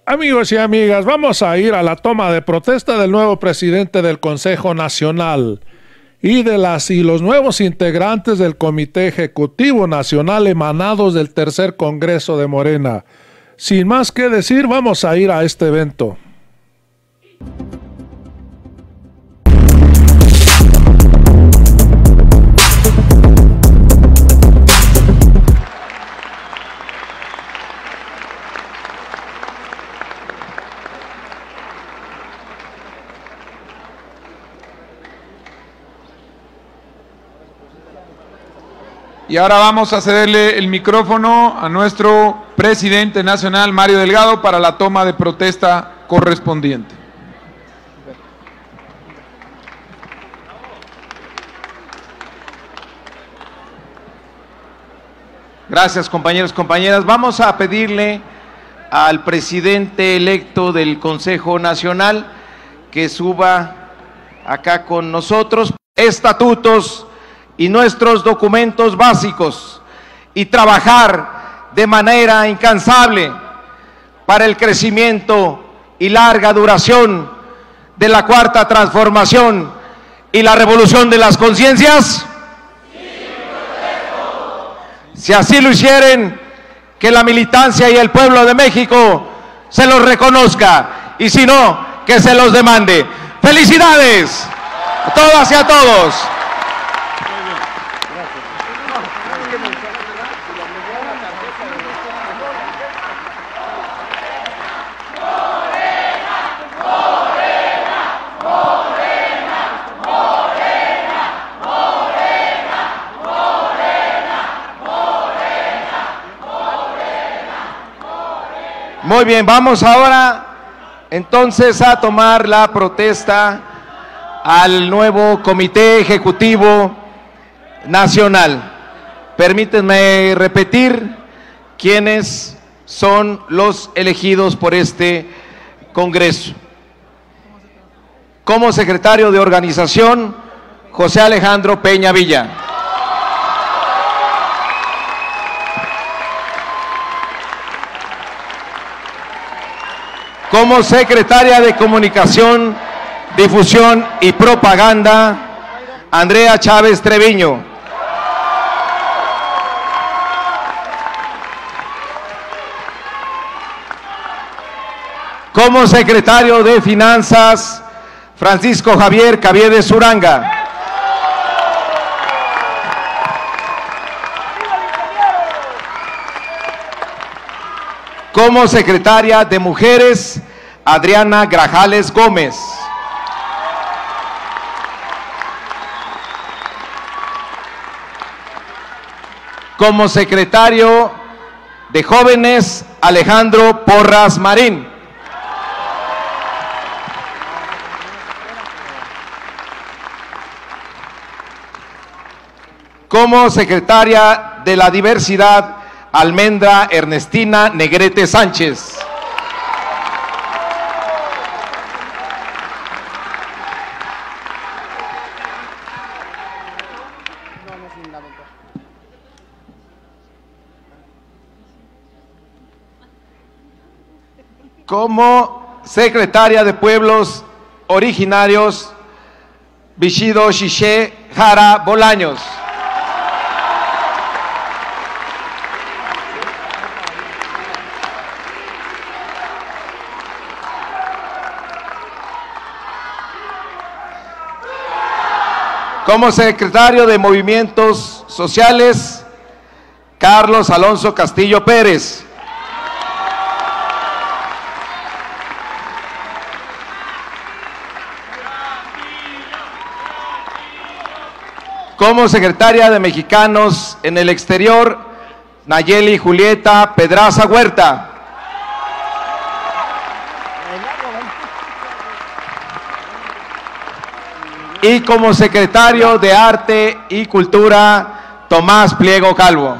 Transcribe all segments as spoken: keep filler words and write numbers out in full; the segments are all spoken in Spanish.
Amigos y amigas, vamos a ir a la toma de protesta del nuevo presidente del Consejo Nacional y de las y los nuevos integrantes del Comité Ejecutivo Nacional emanados del tercer Congreso de Morena. Sin más que decir, vamos a ir a este evento. Y ahora vamos a cederle el micrófono a nuestro presidente nacional, Mario Delgado, para la toma de protesta correspondiente. Gracias, compañeros, compañeras. Vamos a pedirle al presidente electo del Consejo Nacional que suba acá con nosotros estatutos y nuestros documentos básicos y trabajar de manera incansable para el crecimiento y larga duración de la cuarta transformación y la revolución de las conciencias. Si así lo hicieren, que la militancia y el pueblo de México se los reconozca, y si no, que se los demande. ¡Felicidades a todas y a todos! Muy bien, vamos ahora entonces a tomar la protesta al nuevo Comité Ejecutivo Nacional. Permítanme repetir quiénes son los elegidos por este Congreso. Como secretario de organización, José Alejandro Peña Villa. Como secretaria de Comunicación, Difusión y Propaganda, Andrea Chávez Treviño. Como secretario de Finanzas, Francisco Javier Caviedes Uranga. Como secretaria de Mujeres, Adriana Grajales Gómez. Como secretario de Jóvenes, Alejandro Porras Marín. Como secretaria de la Diversidad, Almendra Ernestina Negrete Sánchez. Como secretaria de Pueblos Originarios, Vishido Shishe Jara Bolaños. Como secretario de Movimientos Sociales, Carlos Alonso Castillo Pérez. Como secretaria de Mexicanos en el Exterior, Nayeli Julieta Pedraza Huerta. Y como secretario de Arte y Cultura, Tomás Pliego Calvo.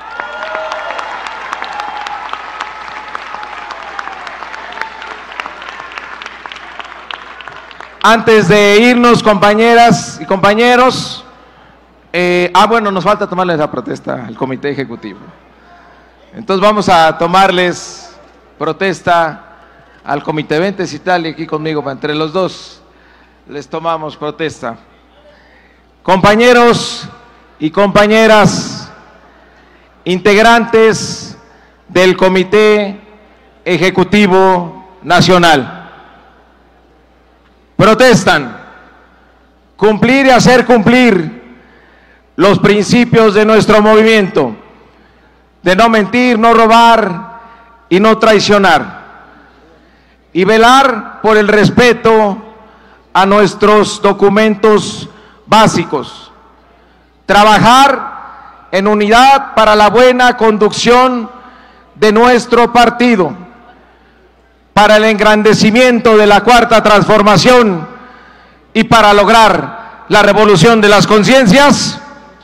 Antes de irnos, compañeras y compañeros, eh, ah, bueno, nos falta tomarles la protesta al Comité Ejecutivo. Entonces vamos a tomarles protesta al comité. Vente, Citlali, aquí conmigo, entre los dos les tomamos protesta. Compañeros y compañeras, integrantes del Comité Ejecutivo Nacional, protestan cumplir y hacer cumplir los principios de nuestro movimiento, de no mentir, no robar y no traicionar, y velar por el respeto a nuestros documentos básicos, trabajar en unidad para la buena conducción de nuestro partido, para el engrandecimiento de la Cuarta Transformación y para lograr la revolución de las conciencias.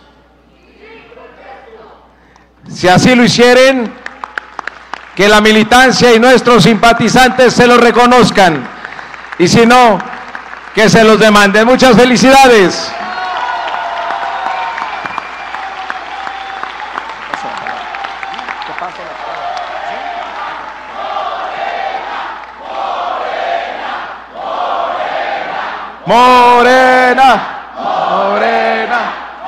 Si así lo hicieren, que la militancia y nuestros simpatizantes se lo reconozcan, y si no, que se los demanden. Muchas felicidades. Morena, Morena,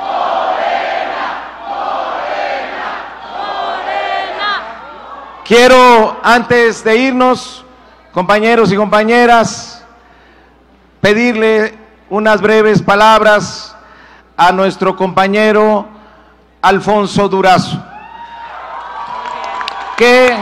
Morena. Quiero, antes de irnos, compañeros y compañeras, pedirle unas breves palabras a nuestro compañero Alfonso Durazo, que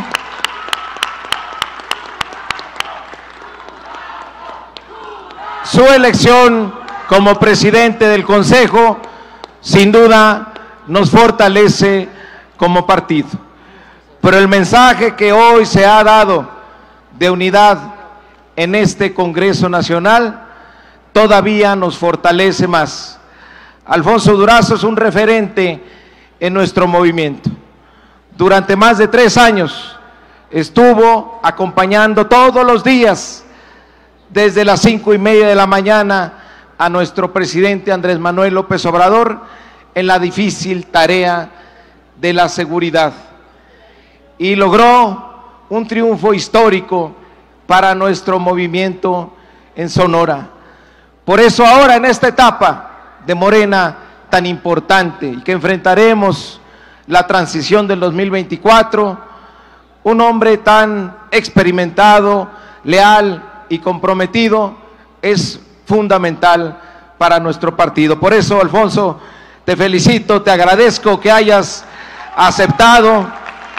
su elección como presidente del Consejo sin duda nos fortalece como partido, pero el mensaje que hoy se ha dado de unidad en este Congreso Nacional todavía nos fortalece más. Alfonso Durazo es un referente en nuestro movimiento. Durante más de tres años estuvo acompañando todos los días desde las cinco y media de la mañana a nuestro presidente Andrés Manuel López Obrador en la difícil tarea de la seguridad, y logró un triunfo histórico para nuestro movimiento en Sonora. Por eso ahora, en esta etapa de Morena tan importante y que enfrentaremos la transición del dos mil veinticuatro, un hombre tan experimentado, leal y comprometido es fundamental para nuestro partido. Por eso, Alfonso, te felicito, te agradezco que hayas aceptado.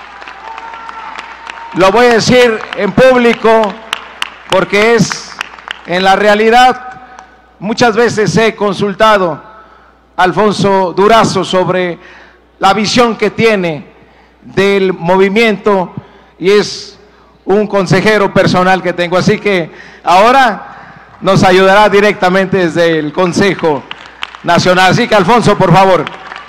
Lo voy a decir en público porque es en la realidad. Muchas veces he consultado a Alfonso Durazo sobre la visión que tiene del movimiento y es un consejero personal que tengo, así que ahora nos ayudará directamente desde el Consejo Nacional. Así que, Alfonso, por favor.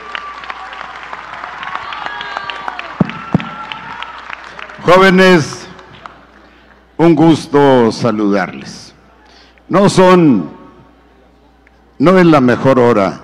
Jóvenes, un gusto saludarles. No son, no es la mejor hora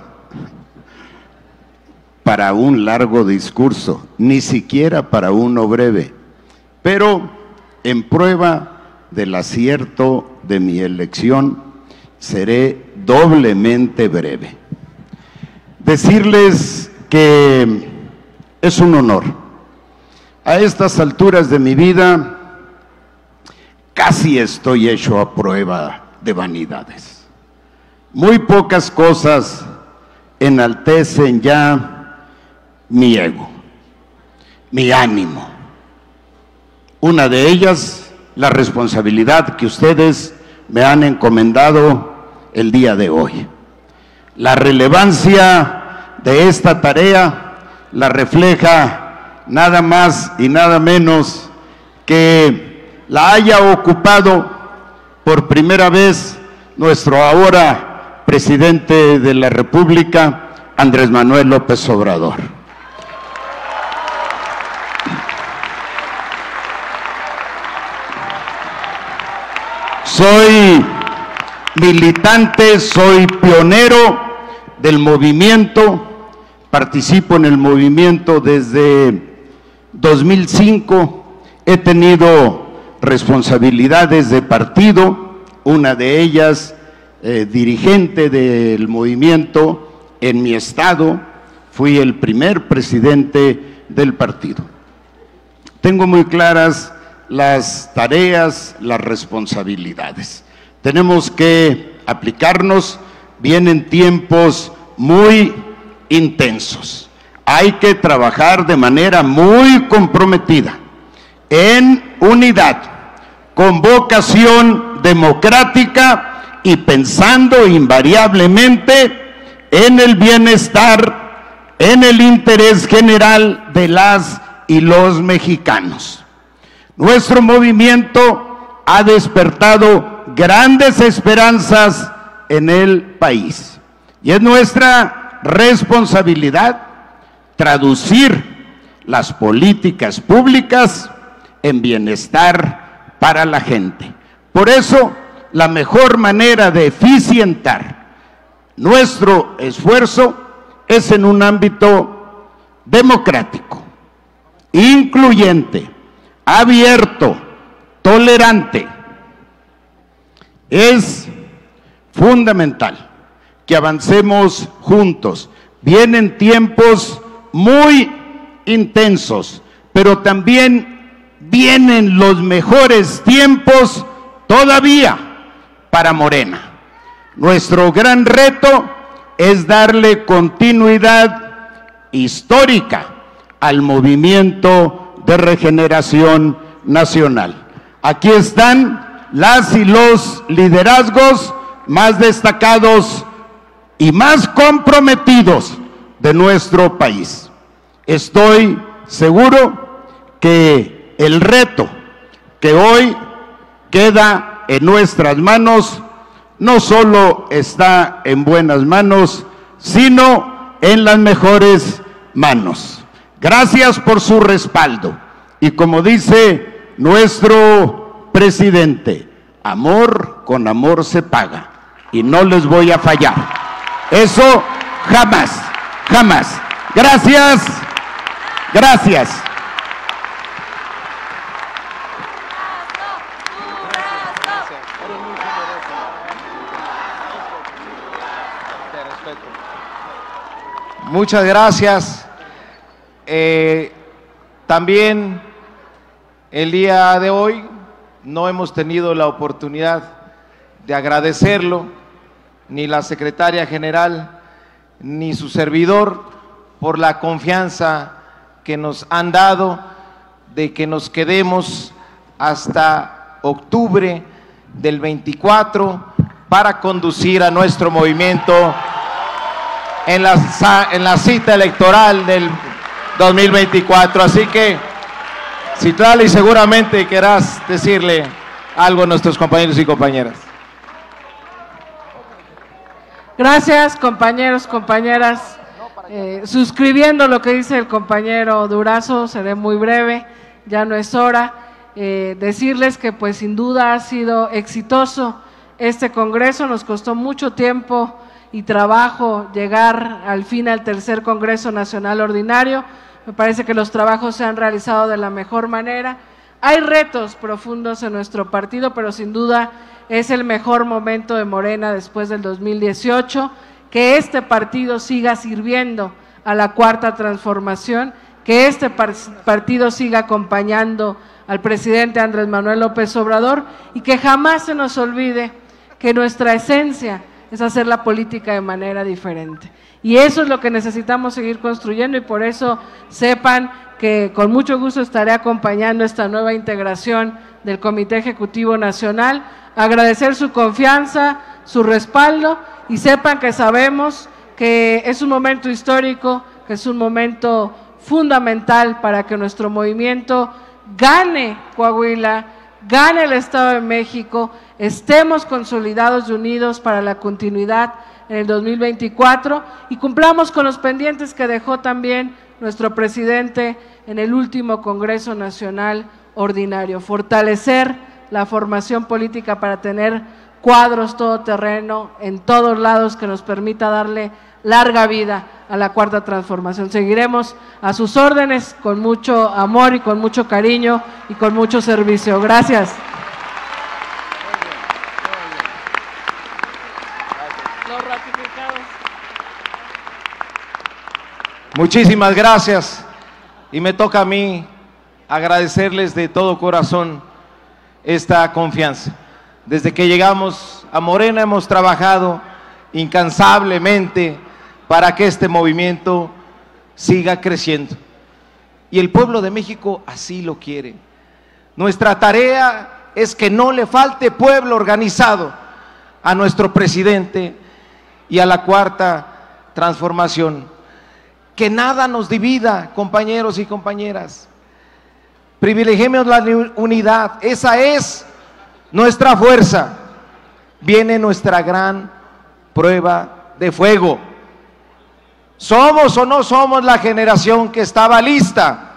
para un largo discurso, ni siquiera para uno breve, pero en prueba del acierto de mi elección, seré doblemente breve. Decirles que es un honor. A estas alturas de mi vida, casi estoy hecho a prueba de vanidades. Muy pocas cosas enaltecen ya mi ego, mi ánimo. Una de ellas, la responsabilidad que ustedes me han encomendado el día de hoy. La relevancia de esta tarea la refleja nada más y nada menos que la haya ocupado por primera vez nuestro ahora presidente de la República, Andrés Manuel López Obrador. Soy militante, soy pionero del movimiento, participo en el movimiento desde dos mil cinco, he tenido responsabilidades de partido, una de ellas eh, dirigente del movimiento en mi estado, fui el primer presidente del partido. Tengo muy claras las tareas, las responsabilidades. Tenemos que aplicarnos, vienen tiempos muy intensos. Hay que trabajar de manera muy comprometida, en unidad, con vocación democrática y pensando invariablemente en el bienestar, en el interés general de las y los mexicanos. Nuestro movimiento ha despertado grandes esperanzas en el país y es nuestra responsabilidad traducir las políticas públicas en bienestar para la gente. Por eso, la mejor manera de eficientar nuestro esfuerzo es en un ámbito democrático, incluyente, abierto, tolerante. Es fundamental que avancemos juntos. Vienen tiempos muy intensos, pero también vienen los mejores tiempos todavía para Morena. Nuestro gran reto es darle continuidad histórica al movimiento de regeneración nacional. Aquí están las y los liderazgos más destacados y más comprometidos de nuestro país. Estoy seguro que el reto que hoy queda en nuestras manos no solo está en buenas manos, sino en las mejores manos. Gracias por su respaldo. Y como dice nuestro presidente, amor con amor se paga. Y no les voy a fallar. Eso jamás, jamás. Gracias, gracias. Muchas gracias. Eh, también el día de hoy no hemos tenido la oportunidad de agradecerlo, ni la secretaria general, ni su servidor, por la confianza que nos han dado de que nos quedemos hasta octubre del veinticuatro para conducir a nuestro movimiento en la, en la cita electoral del dos mil veinticuatro. Así que, Citlali, seguramente querrás decirle algo a nuestros compañeros y compañeras. Gracias, compañeros, compañeras. Eh, suscribiendo lo que dice el compañero Durazo, seré muy breve, ya no es hora. Eh, decirles que pues sin duda ha sido exitoso este congreso, nos costó mucho tiempo y trabajo llegar al fin al tercer Congreso Nacional Ordinario. Me parece que los trabajos se han realizado de la mejor manera. Hay retos profundos en nuestro partido, pero sin duda es el mejor momento de Morena después del dos mil dieciocho, que este partido siga sirviendo a la Cuarta Transformación, que este partido siga acompañando al presidente Andrés Manuel López Obrador y que jamás se nos olvide que nuestra esencia es hacer la política de manera diferente. Y eso es lo que necesitamos seguir construyendo y por eso sepan que con mucho gusto estaré acompañando esta nueva integración del Comité Ejecutivo Nacional, agradecer su confianza, su respaldo y sepan que sabemos que es un momento histórico, que es un momento fundamental para que nuestro movimiento gane Coahuila, gane el Estado de México, estemos consolidados y unidos para la continuidad en el dos mil veinticuatro y cumplamos con los pendientes que dejó también nuestro presidente en el último Congreso Nacional Ordinario, fortalecer la formación política para tener cuadros todoterreno en todos lados que nos permita darle larga vida a la Cuarta Transformación. Seguiremos a sus órdenes con mucho amor y con mucho cariño y con mucho servicio. Gracias. Los ratificados. Muchísimas gracias. Y me toca a mí agradecerles de todo corazón esta confianza. Desde que llegamos a Morena hemos trabajado incansablemente para que este movimiento siga creciendo. Y el pueblo de México así lo quiere. Nuestra tarea es que no le falte pueblo organizado a nuestro presidente y a la Cuarta Transformación. Que nada nos divida, compañeros y compañeras. Privilegiemos la unidad, esa es nuestra fuerza. Viene nuestra gran prueba de fuego. ¿Somos o no somos la generación que estaba lista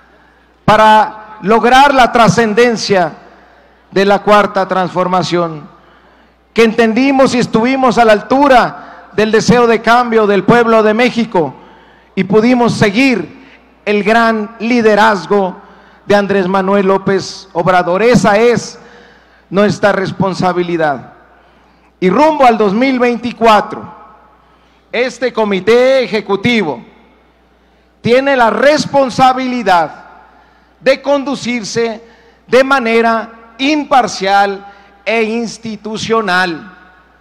para lograr la trascendencia de la Cuarta Transformación? Que entendimos y estuvimos a la altura del deseo de cambio del pueblo de México y pudimos seguir el gran liderazgo de Andrés Manuel López Obrador. Esa es nuestra responsabilidad. Y rumbo al dos mil veinticuatro, este comité ejecutivo tiene la responsabilidad de conducirse de manera imparcial e institucional.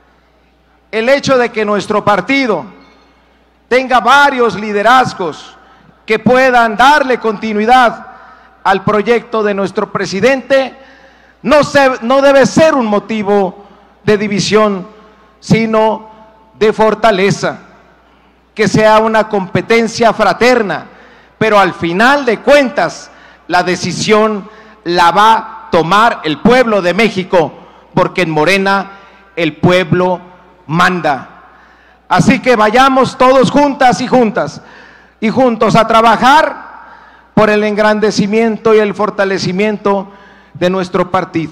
El hecho de que nuestro partido tenga varios liderazgos que puedan darle continuidad al proyecto de nuestro presidente no, se, no debe ser un motivo de división, sino de fortaleza, que sea una competencia fraterna, pero al final de cuentas la decisión la va a tomar el pueblo de México, porque en Morena el pueblo manda. Así que vayamos todos juntas y juntas y juntos a trabajar por el engrandecimiento y el fortalecimiento de nuestro partido.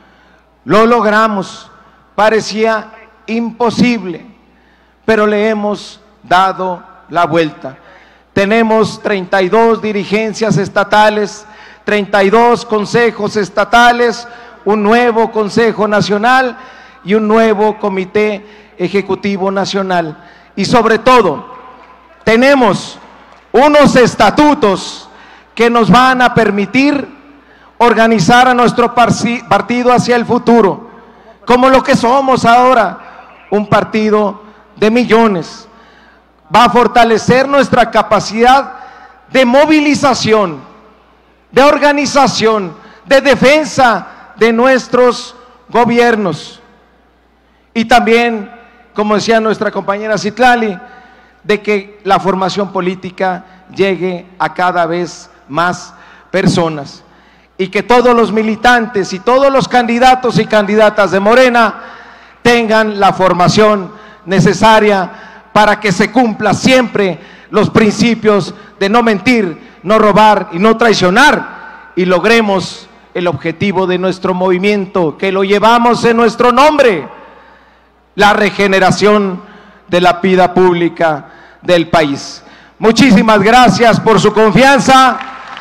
Lo logramos, parecía imposible, pero le hemos dado la vuelta. Tenemos treinta y dos dirigencias estatales, treinta y dos consejos estatales, un nuevo Consejo Nacional y un nuevo Comité Ejecutivo Nacional. Y sobre todo, tenemos unos estatutos que nos van a permitir organizar a nuestro partido hacia el futuro, como lo que somos ahora, un partido de millones. Va a fortalecer nuestra capacidad de movilización, de organización, de defensa de nuestros gobiernos. Y también, como decía nuestra compañera Citlali, de que la formación política llegue a cada vez más personas y que todos los militantes y todos los candidatos y candidatas de Morena tengan la formación necesaria para que se cumpla siempre los principios de no mentir, no robar y no traicionar, y logremos el objetivo de nuestro movimiento, que lo llevamos en nuestro nombre: la regeneración de la vida pública del país. Muchísimas gracias por su confianza.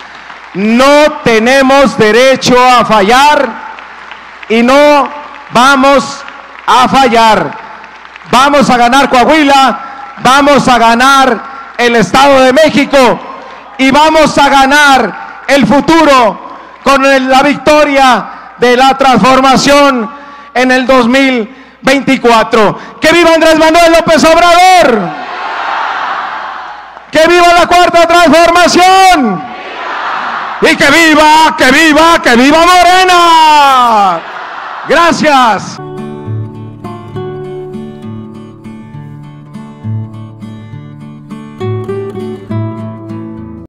No tenemos derecho a fallar y no vamos a fallar. Vamos a ganar Coahuila, vamos a ganar el Estado de México y vamos a ganar el futuro con la victoria de la transformación en el dos mil veinticuatro. ¡Que viva Andrés Manuel López Obrador! ¡Que viva la Cuarta Transformación! ¡Y que viva, que viva, que viva Morena! Gracias.